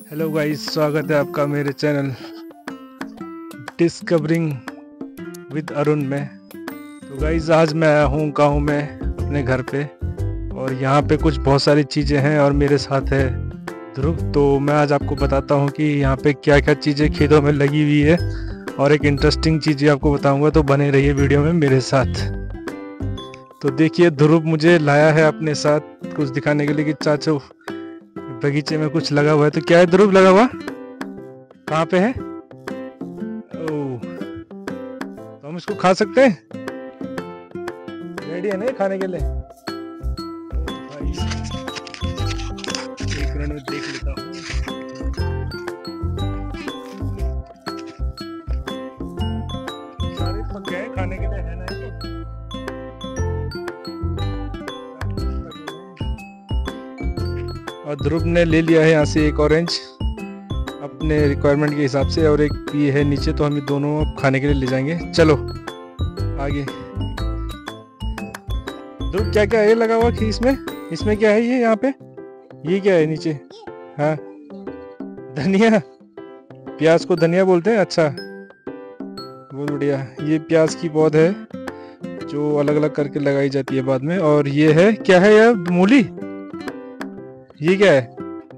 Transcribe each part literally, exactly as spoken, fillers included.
Hello guys, स्वागत है आपका मेरे चैनल डिस्कवरिंग विद अरुण में। तो गाइस, आज मैं आया हूँ गाँव में अपने घर पे, और यहाँ पे कुछ बहुत सारी चीज़ें हैं और मेरे साथ है ध्रुव। तो मैं आज आपको बताता हूँ कि यहाँ पे क्या क्या चीज़ें खेतों में लगी हुई है, और एक इंटरेस्टिंग चीज़ आपको बताऊँगा। तो बने रहिए वीडियो में मेरे साथ। तो देखिए, ध्रुव मुझे लाया है अपने साथ कुछ दिखाने के लिए कि चाचू बगीचे में कुछ लगा हुआ है। तो क्या है ध्रुव लगा हुआ? कहाँ पे है? ओह, तो हम इसको खा सकते हैं? रेडी है ना खाने के लिए? भाई, एक मिनट में देख लेता हूँ। सारे पक गए खाने के लिए, है ना? और ध्रुव ने ले लिया है यहाँ से एक ऑरेंज अपने रिक्वायरमेंट के हिसाब से, और एक ये है नीचे। तो हम ये दोनों खाने के लिए ले जाएंगे। चलो आगे। ध्रुव, क्या क्या है लगा हुआ इसमें? इसमें क्या है ये? यहाँ पे ये क्या है नीचे? हाँ, धनिया। प्याज को धनिया बोलते हैं? अच्छा, बहुत बढ़िया। ये प्याज की पौध है जो अलग अलग करके लगाई जाती है बाद में। और ये है क्या है यार? मूली। ये क्या है?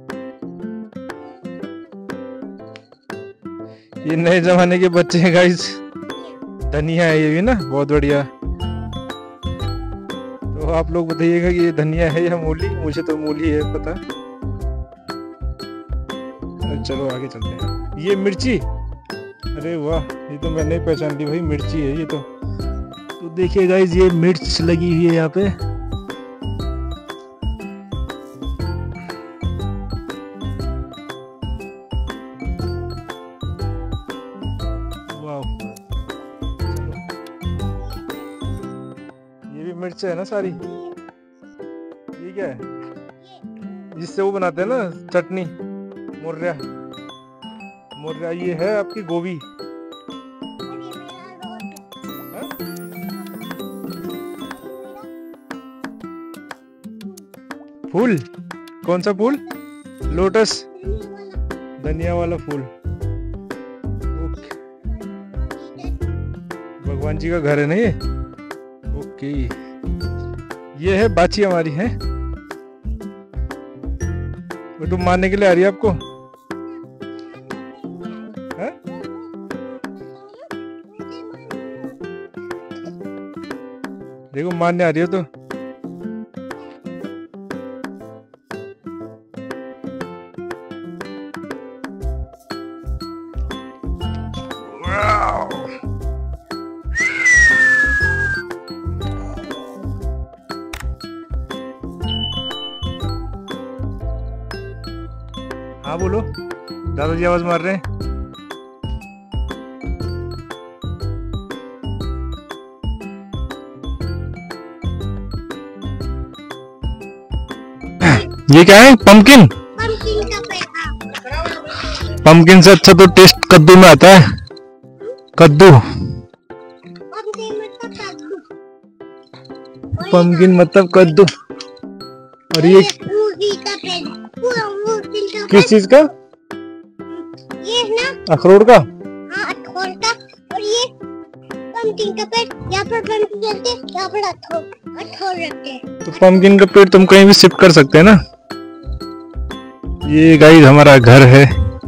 ये नए जमाने के बच्चे हैं गाइस। धनिया है ये भी ना, बहुत बढ़िया। तो आप लोग बताइएगा कि ये धनिया है या मूली। मुझे तो मूली है पता। चलो आगे चलते हैं। ये मिर्ची, अरे वाह, ये तो मैंने पहचान ली भाई, मिर्ची है ये तो। तो देखिए गाइस, ये मिर्च लगी हुई है यहाँ पे। ये भी मिर्च है ना सारी? ये क्या है? जिससे वो बनाते हैं ना चटनी, मुर्रा। मुर्रा ये है आपकी गोभी। हा? फूल? कौन सा फूल? लोटस, धनिया वाला फूल। भगवान जी का घर है ना ये? ओके। ये है बाची हमारी है। वो तो मारने के लिए आ रही है आपको? है? देखो, मारने आ रही है तो। हाँ बोलो, दादाजी आवाज मार रहे हैं। ये क्या है? पंपकिन। पंपकिन से अच्छा तो टेस्ट कद्दू में आता है। कद्दू, पंपकिन मतलब कद्दू। और ये किस चीज का? ये ना अखरोट का। हाँ, अखरोट का। और ये पंपकिन का पेड़, यहाँ पर पंपकिन रखते हैं, यहाँ पर अखरोट अखरोट रखते हैं। तो पंपकिन का पेड़ तुम कहीं भी शिफ्ट कर सकते हैं ना। ये गाइस हमारा घर है,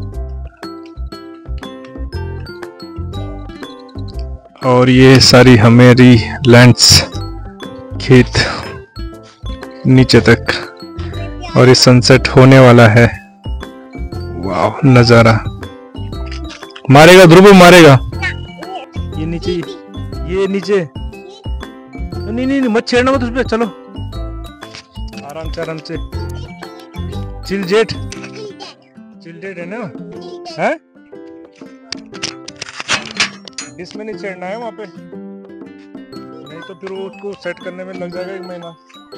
और ये सारी हमारी लैंड्स, खेत नीचे तक। और ये सनसेट होने वाला है। वाह नजारा। मारेगा ध्रुव, मारेगा। ये नीचे, ये नीचे। नहीं नहीं, नहीं मत छेड़ना मत उस पे। चलो आराम से, आराम से। चिलजेट, चिलजेट है ना? है? डिस में नहीं छेड़ना है वहाँ पे, नहीं तो फिर वो उसको सेट करने में लग जाएगा एक महीना।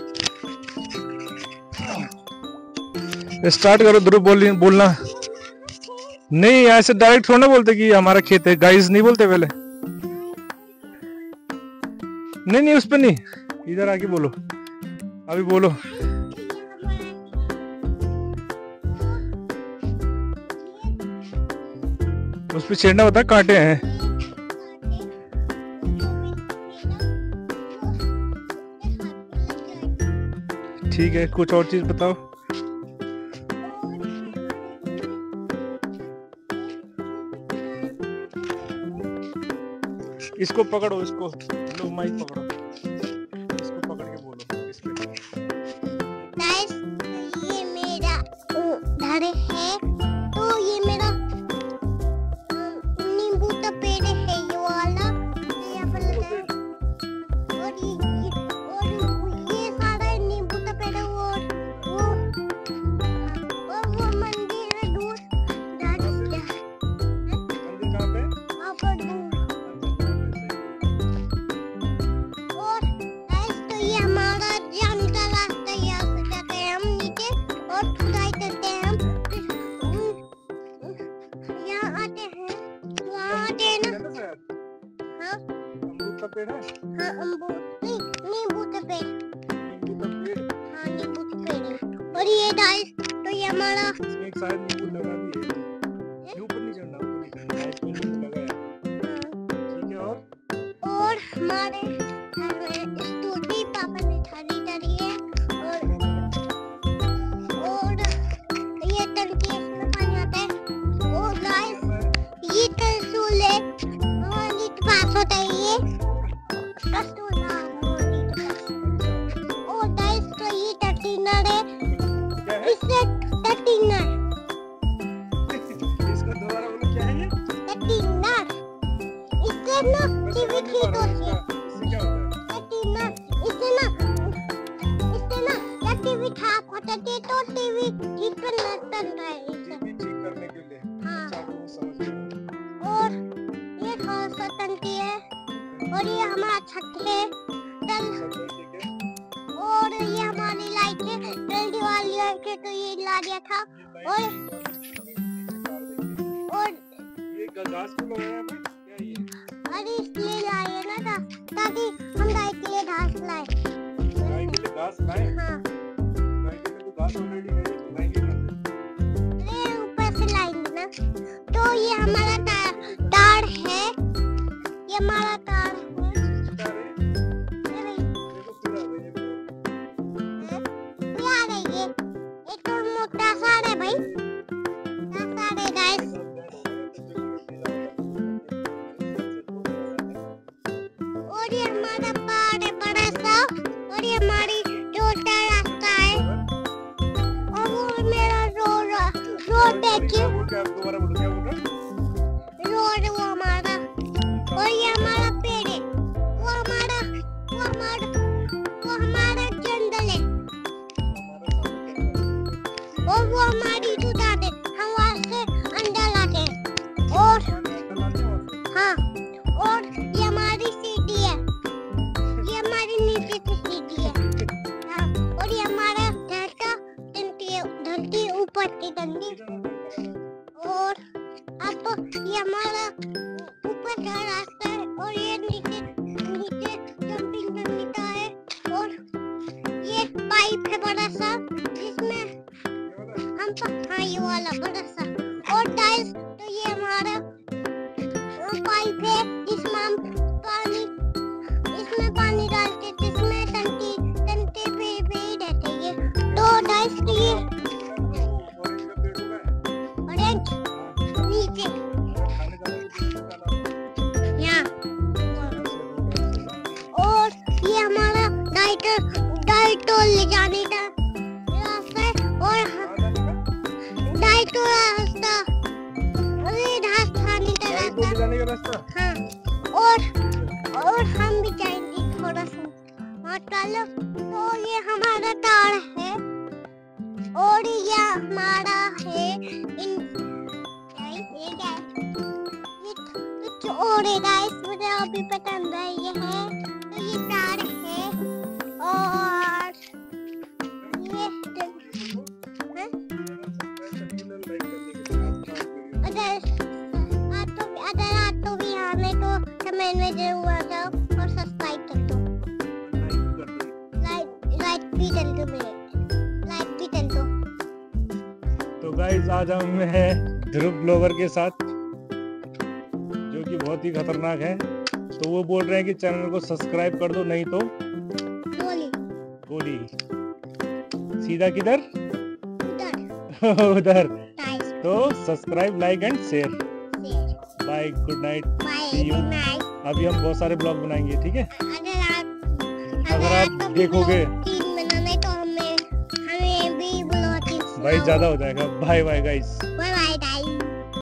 स्टार्ट करो ध्रुव, बोल बोलना। नहीं, ऐसे डायरेक्ट थोड़ा ना बोलते कि हमारा खेत है। गाइस नहीं बोलते पहले। नहीं नहीं, उस पर नहीं, इधर आके बोलो। अभी बोलो। उस पे छेड़ना बता, कांटे हैं। ठीक है, कुछ और चीज बताओ। इसको पकड़ो, इसको लो, माइक पकड़ो, इसको पकड़ के बोलो इस पे। गाइस, ये मेरा घर है, तो ये मेरा नींबू का पेड़ है, ये वाला यहाँ पर लगा है। और ये और ये सारा नींबू का पेड़ है, और वो और वो मंदिर है दूर, मंदिर कहाँ पे? वहाँ पर दूर। और गाइस, तो ये हमारा जाने का रास्ता है, यहाँ से जाते हैं हम नीचे और खुदाई करते हैं हम, फिर यहाँ आते हैं, वहाँ आते हैं ना। हाँ अमरूद का पेड़ है? हाँ, अमरूद नहीं, नींबू का पेड़। नींबू का पेड़? हाँ, नींबू का पेड़ है। और ये गाइस, तो ये हमारा इसमें एक शायद नींबू लगा भी है। ये ऊपर नहीं चढ़ना, ऊपर नहीं चढ़ना, इसमें नींबू लगा है। ठीक है, और और हमारे घर में स्कूटी पापा ने थाली डाली है, और और ये टंकी, इसमें पानी आता है। और गाइस, ये त्रिशूल है, हमारी के पास होता है ये त्रिशूल, हाँ, हमारी के पास। और गाइस, तो ये टटीनर है, क्या है? इससे टटीनर इसका दोबारा बोलो, क्या है ये? टटीनर, इससे ना टीवी ठीक होती है। इससे क्या होता है? टटीनर, इससे ना इससे ना या टीवी खराब हो जाती है, तो टीवी ठीक करना पड़ता है इससे। टीवी ठीक करने के लिए। हाँ। अच्छा, वो समझ गया। और ये थोड़ा सा टंकी है, और ये हमारा छत है, तल, अच्छा, ठीक है। और ये हमारी लाइट है, जल्दी वाली लाइट है, तो ये ला दिया था। और और ये घास क्यों लगाया है? क्या है ये? अरे इसलिए लाए ना था, ताकि हम गाय के लिए घास लाए। गाय के लिए घास लाए? हाँ, गाय के लिए तो घास ऑलरेडी है, तो लाएंगे ना। अरे ऊपर से लाएंगे ना। तो ये हमारा तार तार है, ये हमारा तार है। तार है? ये भाई, देखो पूरा है ये वो। हैं? ये आ गई है, एक तो मोटा सार है भाई, मोटा सार है गाइस। और ये हमारा पहाड़ है बड़ा सा, और ये हमारी रोड का रास्ता है, और वो मेरा रोड रोड है क्यों वो क्या दोबारा बोलो, क्या बोल रहा? रोड वो हमारा, और ये हमारा पेड़ है, वो हमारा वो हमारा वो हमारा जंगल है, और वो हमारी दुकान है, हम वहाँ से अंदर लाते हैं। और हाँ, और ये हमारी सीढ़ी है, ये हमारी नीचे की सीढ़ी है। हाँ, और ये हमारा घर का डंडी है, डंडी ऊपर की डंडी। और अब ये हमारा ऊपर का रास्ता है, और ये नीचे नीचे जंपिंग करने का है। और ये पाइप है बड़ा सा, जिसमें हम प- हाँ, ये वाला बड़ा सा। और टाइल्स, तो ये हमारा पाइप है, जिसमें हम पानी इसमें पानी डालते, जिसमें टंकी टंकी पे भी रहते हैं ये। तो टाइल्स के ये ऑरेंज नीचे यहाँ, और ये हमारा डाइटर डाइटो ले जाने का रास्ता है, और डाइटो रास्ता, अरे घास खाने का रास्ता। जाने का रास्ता? हाँ, और और हम भी जाएंगे थोड़ा सा वहाँ चलो। तो ये हमारा तार है, और ये हमारा है इन क्या है? ये क्या है? ये कुछ और है गाइस, मुझे अभी पता नहीं ये है। तो ये तार है, और ये हाँ? अगर आप तो अगर आप तो भी आने तो कमेंट में जरूर आ जाओ, और सब्सक्राइब कर दो, लाइक लाइक भी कर दो, मेरे लाइक भी कर दो। तो गाइस, आज हम हैं ध्रुव ब्लॉगर के साथ, ये बहुत ही खतरनाक है। तो वो बोल रहे हैं कि चैनल को सब्सक्राइब कर दो, नहीं तो गोली गोली। सीधा किधर? उधर उधर। टाइस तो सब्सक्राइब, लाइक एंड शेयर। से bye, good night, bye see you. Good night. अभी हम बहुत सारे ब्लॉग बनाएंगे, ठीक है? अगर आप अगर आप आपका देखोगे ब्लॉग तीन बनाना है तो हमें हमें भी ब्लॉग भाई ज्यादा हो जाएगा। Bye bye guys.